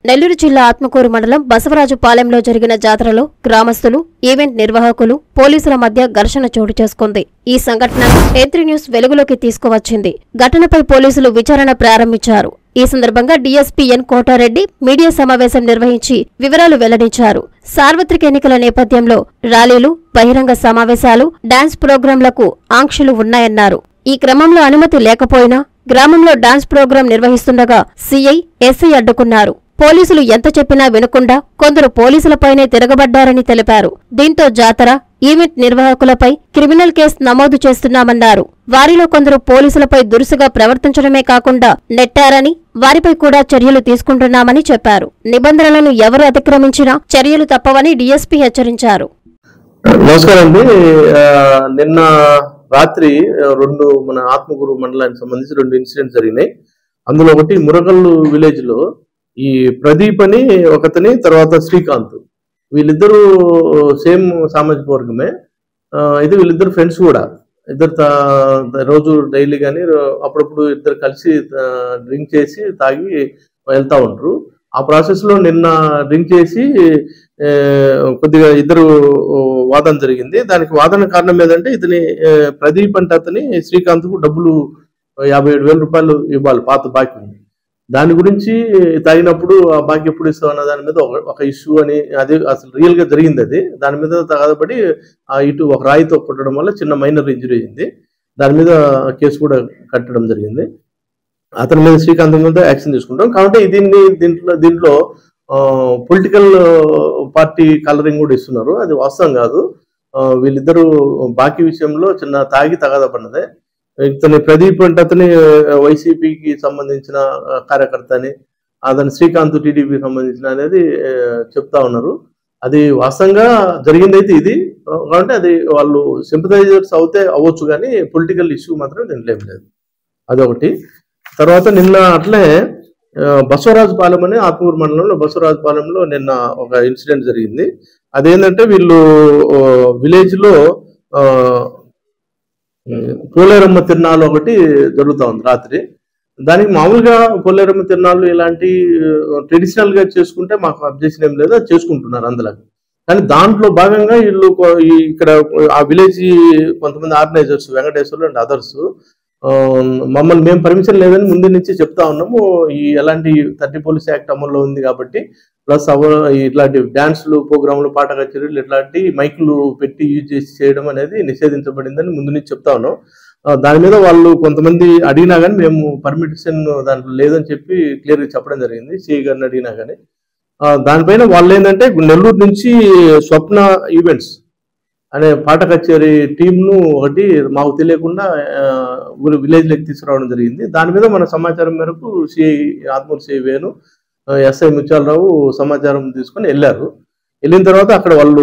నెల్లూరు జిల్లా ఆత్మకూరు మండలం బసవరాజుపాలెంలో జరిగిన జాతరలో గ్రామస్తులు, ఈవెంట్ నిర్వాహకులు, పోలీసుల మధ్య ఘర్షణ చోటు చేసుకుంది. ఈ సంఘటనను ఏ3 న్యూస్ వెలుగులోకి తీసుకువచ్చింది. ఘటనపై పోలీసులు విచారణ ప్రారంభించారు. ఈ సందర్భంగా డీఎస్పీ ఎన్ కోటారెడ్డి మీడియా సమావేశం నిర్వహించి వివరాలు వెల్లడించారు. సార్వత్రిక ఎన్నికల నేపథ్యంలో ర్యాలీలు, బహిరంగ సమావేశాలు, డాన్స్ ప్రోగ్రాంలకు ఆంక్షలు ఉన్నాయన్నారు. ఈ క్రమంలో అనుమతి లేకపోయినా గ్రామంలో డాన్స్ ప్రోగ్రాం నిర్వహిస్తుండగా సీఐ, ఎస్ఐ అడ్డుకున్నారు. పోలీసులు ఎంత చెప్పినా వినకుండా కొందరు పోలీసులపైనే తిరగబడ్డారని తెలిపారు. దీంతో జాతర, ఈవెంట్ నిర్వాహకులపై క్రిమినల్ కేసు నమోదు చేస్తున్నామన్నారు. వారిలో కొందరు పోలీసులపై దురుసుగా ప్రవర్తించడమే కాకుండా నెట్టారని, వారిపై కూడా చర్యలు తీసుకుంటున్నామని చెప్పారు. నిబంధనలను ఎవరు అతిక్రమించినా చర్యలు తప్పవని డీఎస్పీ హెచ్చరించారు. నమస్కారం అండి. నిన్న రాత్రి మన ఆత్మకూరు మండలానికి సంబంధించి 2 ఇన్సిడెంట్స్ జరిగినాయి. అందులో ఒకటి మురగల్లు విలేజ్ లో ఈ ప్రదీప్ అని ఒకతని, తర్వాత శ్రీకాంత్, వీళ్ళిద్దరూ సేమ్ సామాజిక వర్గమే. ఇది వీళ్ళిద్దరు ఫ్రెండ్స్ కూడా. ఇద్దరు రోజు డైలీ కానీ అప్పుడప్పుడు ఇద్దరు కలిసి డ్రింక్ చేసి తాగి వెళ్తా ఉంటారు. ఆ ప్రాసెస్ లో నిన్న డ్రింక్ చేసి కొద్దిగా ఇద్దరు వాదన జరిగింది. దానికి వాదన కారణం ఏదంటే, ఇతని ప్రదీప్ అంటే అతని శ్రీకాంత్కు డబ్బులు 57,000 రూపాయలు ఇవ్వాలి, పాత బాకీ ఉంది. దాని గురించి తాగినప్పుడు ఆ బాకీ ఎప్పుడు ఇస్తాం అన్న దాని మీద ఒక ఇష్యూ అని, అది అసలు రియల్ గా జరిగింది. అది దాని మీద తగదపడి ఇటు ఒక రాయితో కొట్టడం వల్ల చిన్న మైనర్ ఇంజరీ అయింది. దాని మీద కేసు కూడా కట్టడం జరిగింది. అతని మీద, శ్రీకాంత్ మీద యాక్షన్ తీసుకుంటాం. కాబట్టి దీంట్లో పొలిటికల్ పార్టీ కలరింగ్ కూడా ఇస్తున్నారు. అది వాస్తవం కాదు. వీళ్ళిద్దరూ బాకీ విషయంలో చిన్న తాగి తగాదపడినదే. ఇతని ప్రదీప్ అంటే అతని వైసీపీకి సంబంధించిన కార్యకర్త అని, అతని శ్రీకాంత్ టీడీపీకి సంబంధించిన అనేది చెప్తా ఉన్నారు. అది వాస్తవంగా జరిగింది అయితే ఇది. కాబట్టి అది వాళ్ళు సింపథైజర్స్ అవ్వచ్చు, కానీ పొలిటికల్ ఇష్యూ మాత్రం దీంట్లో ఏం లేదు. అదొకటి. తర్వాత నిన్న అట్లే బసవరాజుపాలెం అని ఆత్మకూరు మండలంలో బసవరాజుపాలెంలో నిన్న ఒక ఇన్సిడెంట్ జరిగింది. అదేంటంటే, వీళ్ళు విలేజ్ లో పోలేరమ్మ తిరునాళ్ళు ఒకటి జరుగుతూ ఉంది రాత్రి. దానికి మామూలుగా పోలేరమ్మ తిరునాళ్ళు ఇలాంటి ట్రెడిషనల్ గా చేసుకుంటే మాకు అబ్జెక్షన్ ఏం లేదు, అది చేసుకుంటున్నారు అందులో. కానీ దాంట్లో భాగంగా వీళ్ళు ఇక్కడ ఆ విలేజ్ కొంతమంది ఆర్గనైజర్స్, వెంకటేశ్వర్లు అండ్ అదర్స్, మమ్మల్ని మేము పర్మిషన్ లేదని ముందు నుంచి చెప్తా ఉన్నాము. ఈ ఎలాంటి 30 పోలీస్ యాక్ట్ అమల్లో ఉంది కాబట్టి, ప్లస్ ఇట్లాంటి డాన్సులు, ప్రోగ్రాంలు, పాట కచేరీలు, ఇట్లాంటి మైకులు పెట్టి యూజ్ చేసి చేయడం అనేది నిషేధించబడిందని ముందు నుంచి చెప్తా ఉన్నాం. దాని మీద వాళ్ళు కొంతమంది అడిగినా కానీ మేము పర్మిషన్ దాంట్లో లేదని చెప్పి క్లియర్గా చెప్పడం జరిగింది. సిఐ గారిని అడిగినా కానీ దానిపైన వాళ్ళు ఏంటంటే, నెల్లూరు నుంచి స్వప్న ఈవెంట్స్ అనే పాట కచేరీ టీంను ఒకటి మాకు తెలియకుండా విలేజ్ లెక్క తీసుకురావడం జరిగింది. దాని మీద మన సమాచారం మేరకు CI, Atmakur CI Venu, SI Muthyala Rao సమాచారం తీసుకొని వెళ్ళారు. వెళ్ళిన తర్వాత అక్కడ వాళ్ళు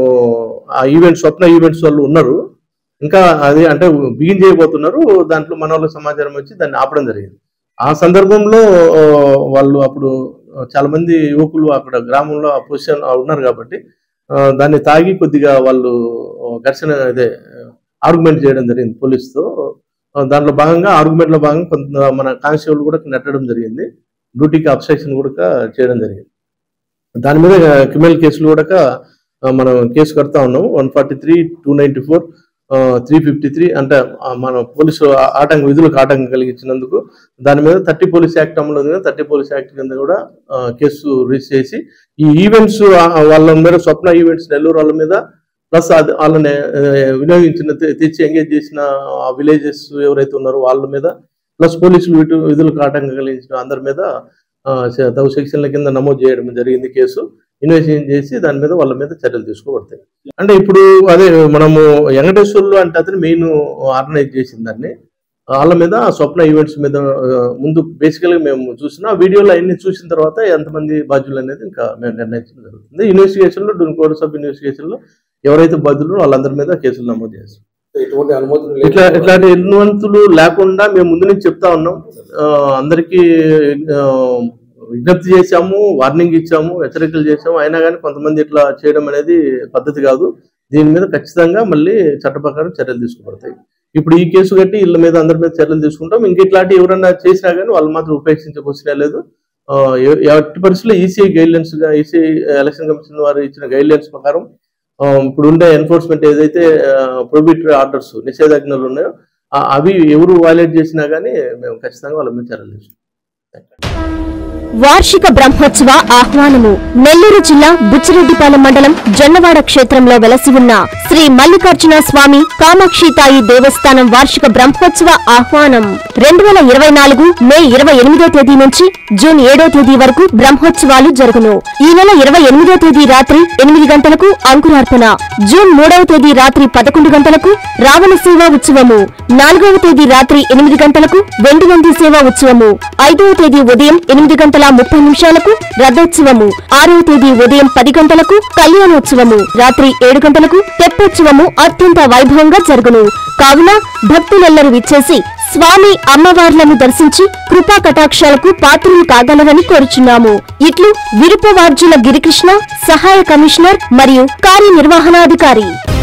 ఆ ఈవెంట్స్, స్వప్న ఈవెంట్స్ వాళ్ళు ఉన్నారు. ఇంకా అది అంటే బిగిన్ చేయబోతున్నారు. దాంట్లో మన వాళ్ళకి సమాచారం వచ్చి దాన్ని ఆపడం జరిగింది. ఆ సందర్భంలో వాళ్ళు అప్పుడు చాలా మంది యువకులు అక్కడ గ్రామంలో ఆ పొజిషన్ ఉన్నారు కాబట్టి దాన్ని తాగి కొద్దిగా వాళ్ళు ఘర్షణ, అదే ఆర్గ్యుమెంట్ చేయడం జరిగింది పోలీసుతో. దాంట్లో భాగంగా ఆర్గ్యుమెంట్ లో భాగంగా కొంత మన కానిస్టేబుల్ కూడా నెట్టడం జరిగింది. డ్యూటీకి అబ్స్ట్రక్షన్ కూడా చేయడం జరిగింది. దాని మీద క్రిమినల్ కేసులు కూడా మనం కేసు కడతా ఉన్నాము. 143, 294, 353 అంటే మన పోలీసు విధులకు ఆటంకం కలిగించినందుకు దాని మీద 30 పోలీస్ యాక్ట్ అమలు ఉంది. 30 పోలీస్ యాక్ట్ కింద కూడా కేసు రిజిస్టర్ చేసి ఈ ఈవెంట్స్ వాళ్ళ మీద, స్వప్న ఈవెంట్స్ నెల్లూరు వాళ్ళ మీద, ప్లస్ వాళ్ళని వినియోగించిన, తెచ్చి ఎంగేజ్ చేసిన ఆ విలేజెస్ ఎవరైతే ఉన్నారో వాళ్ళ మీద, ప్లస్ పోలీసులు విధులకు ఆటంకం కలిగించిన అందరి మీద తగు సెక్షన్ల కింద నమోదు చేయడం జరిగింది. కేసు ఇన్వెస్టిగేషన్ చేసి దాని మీద వాళ్ళ మీద చర్యలు తీసుకోబడతాయి. అంటే ఇప్పుడు అదే మనము వెంకటేశ్వర్లు అంటే అతను మెయిన్ ఆర్గనైజ్ చేసిన దాన్ని, వాళ్ళ మీద స్వప్న ఈవెంట్స్ మీద ముందు బేసికల్ గా మేము చూసిన వీడియోలో అన్ని చూసిన తర్వాత ఎంతమంది బాధ్యులు అనేది ఇంకా మేము నిర్ణయించడం జరుగుతుంది. ఇన్వెస్టిగేషన్ లో, కోర్స్ ఆఫ్ ఇన్వెస్టిగేషన్ లో ఎవరైతే బాధ్యులు వాళ్ళందరి మీద కేసులు నమోదు చేస్తాం. ఇట్లాంటి అనుమతులు లేకుండా మేము ముందు నుంచి చెప్తా ఉన్నాం. అందరికీ విజ్ఞప్తి చేశాము, వార్నింగ్ ఇచ్చాము, హెచ్చరికలు చేశాము. అయినా కానీ కొంతమంది ఇట్లా చేయడం అనేది పద్ధతి కాదు. దీని మీద ఖచ్చితంగా మళ్ళీ చట్ట ప్రకారం చర్యలు తీసుకోబడతాయి. ఇప్పుడు ఈ కేసు కట్టి వీళ్ళ మీద, అందరి మీద చర్యలు తీసుకుంటాం. ఇంక ఇట్లాంటి ఎవరన్నా చేసినా కానీ వాళ్ళు మాత్రం ఉపేక్షించే క్వశ్చనే లేదు. ఎట్టి పరిస్థితుల్లో ఈసీఐ గైడ్లైన్స్ గా ఈసీఐ ఎలక్షన్ కమిషన్ వారు ఇచ్చిన గైడ్లైన్స్ ప్రకారం ఇప్పుడు ఉండే ఎన్ఫోర్స్మెంట్ ఏదైతే ప్రొహిబిటరీ ఆర్డర్స్ నిషేధాజ్ఞలు ఉన్నాయో అవి ఎవరు వైలేట్ చేసినా కానీ మేము ఖచ్చితంగా వాళ్ళ మీద చర్యలు తీసుకుంటాం. వార్షిక బ్రహ్మోత్సవ ఆహ్వానము. నెల్లూరు జిల్లా బుచ్చిరెడ్డిపాలెం మండలం జొన్నవాడ క్షేత్రంలో వెలసి ఉన్న శ్రీ మల్లికార్జున స్వామి కామాక్షితాయి దేవస్థానం వార్షిక బ్రహ్మోత్సవ ఆహ్వానం 2024 మే 28వ తేదీ నుంచి జూన్ 7వ తేదీ వరకు బ్రహ్మోత్సవాలు జరుగును. ఈ నెల 28వ తేదీ రాత్రి 8 గంటలకు అంకురార్పణ, జూన్ 3వ తేదీ రాత్రి 11 గంటలకు రావణ సేవా ఉత్సవము, 4వ తేదీ రాత్రి 8 గంటలకు వెండివంది సేవా ఉత్సవము, 5వ తేదీ ఉదయం 8 గంటల 30 నిమిషాలకు రథోత్సవము, 6వ తేదీ ఉదయం 10 గంటలకు కళ్యాణోత్సవము, రాత్రి 7 గంటలకు తెప్పోత్సవము అత్యంత వైభవంగా జరుగును. కావున భక్తులెల్లరూ విచ్చేసి స్వామి అమ్మవార్లను దర్శించి కృపా కటాక్షాలకు పాత్రలు కాగలరని కోరుచున్నాము. ఇట్లు విరుపవార్జుల గిరికృష్ణ, సహాయ కమిషనర్ మరియు కార్యనిర్వహణాధికారి.